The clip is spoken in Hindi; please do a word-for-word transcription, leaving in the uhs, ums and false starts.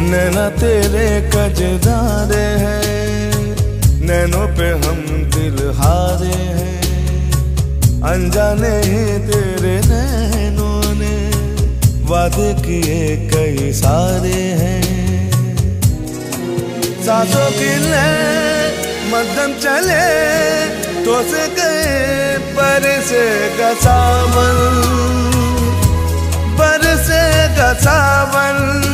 नैना तेरे कजदारे हैं, नैनों पे हम दिल हारे हैं। अनजाने ही तेरे नैनों ने वादे किए कई सारे हैं। सांसों की ले मध्यम चले तो से गए बरसेगा सावन, बरसेगा सावन।